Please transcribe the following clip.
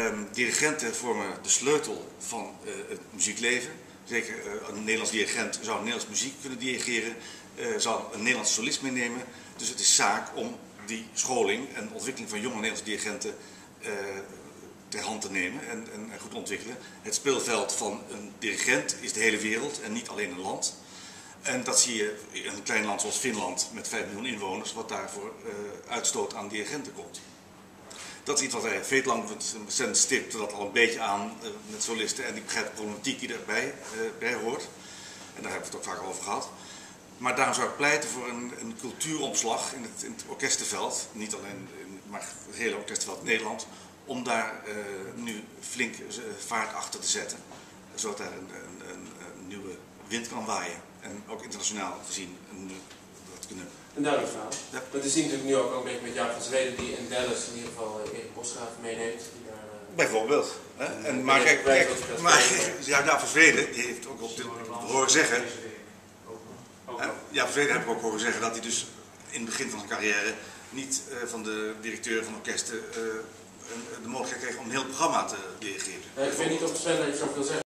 Dirigenten vormen de sleutel van het muziekleven. Zeker een Nederlands dirigent zou Nederlands muziek kunnen dirigeren, zou een Nederlands solist meenemen. Dus het is zaak om die scholing en ontwikkeling van jonge Nederlandse dirigenten ter hand te nemen en goed ontwikkelen. Het speelveld van een dirigent is de hele wereld en niet alleen een land. En dat zie je in een klein land zoals Finland met 5 miljoen inwoners, wat daarvoor uitstoot aan dirigenten komt. Dat is iets wat wij veel lang stipte dat al een beetje aan met solisten en ik begrijp de problematiek die daarbij bij hoort. En daar hebben we het ook vaak over gehad. Maar daarom zou ik pleiten voor een cultuuromslag in het orkestenveld, niet alleen, maar het hele orkestenveld Nederland, om daar nu flink vaart achter te zetten, zodat daar een nieuwe wind kan waaien. En ook internationaal gezien dat kunnen. Een duidelijk verhaal. Ja. Maar we zien natuurlijk nu ook een beetje met Jaap van Zweden die in Dallas in ieder geval Erik Bosgraaf meeneemt. Die daar, bijvoorbeeld. Hè? Maar Jaap van Zweden die heeft ook op dit horen zeggen. Jaap van Zweden heb ik ook horen zeggen dat hij dus in het begin van zijn carrière niet van de directeur van orkesten de mogelijkheid kreeg om een heel programma te dirigeren. Ik weet niet of Sven iets over wil zeggen.